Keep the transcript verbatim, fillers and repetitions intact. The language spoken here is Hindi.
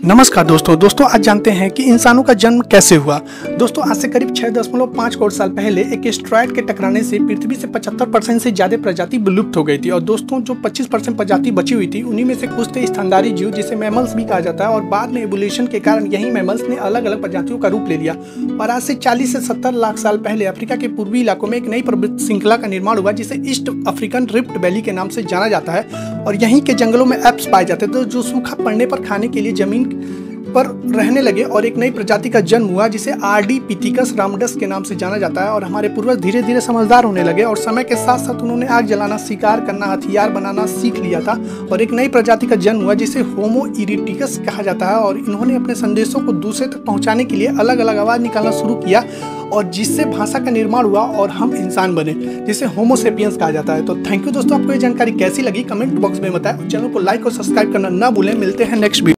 नमस्कार दोस्तों दोस्तों आज जानते हैं कि इंसानों का जन्म कैसे हुआ। दोस्तों आज से करीब छह दशमलव पाँच करोड़ साल पहले एक एस्टेरॉयड के टकराने से पृथ्वी से पचहत्तर परसेंट से ज्यादा प्रजाति विलुप्त हो गई थी और दोस्तों जो पच्चीस परसेंट प्रजाति बची हुई थी उन्हीं में से कुछ थे स्तनधारी जीव जिसे मैमल्स भी कहा जाता है और बाद में एवोल्यूशन के कारण यही मैमल्स ने अलग अलग प्रजातियों का रूप ले लिया। और आज से चालीस से सत्तर लाख साल पहले अफ्रीका के पूर्वी इलाकों में एक नई पर्वत श्रृंखला का निर्माण हुआ जिसे ईस्ट अफ्रीकन रिफ्ट वैली के नाम से जाना जाता है और यहीं के जंगलों में एप्स पाए जाते थे जो सूखा पड़ने पर खाने के लिए जमीन पर रहने लगे और एक नई प्रजाति का जन्म हुआ जिसे आर्डिपिथिकस रामडस के नाम से जाना जाता है। और हमारे पूर्वज धीरे धीरे समझदार होने लगे और समय के साथ साथ उन्होंने आग जलाना, शिकार करना, हथियार बनाना सीख लिया था और एक नई प्रजाति का जन्म हुआ जिसे होमो इरिक्टस कहा जाता है। और इन्होंने अपने संदेशों को दूसरे तक पहुंचाने के लिए अलग अलग आवाज निकालना शुरू किया और जिससे भाषा का निर्माण हुआ और हम इंसान बने जिसे होमो सेपियंस कहा जाता है। तो थैंक यू दोस्तों, आपको ये जानकारी कैसी लगी कमेंट बॉक्स में बताएं। चैनल को लाइक और सब्सक्राइब करना ना भूलें। मिलते हैं नेक्स्ट वीडियो।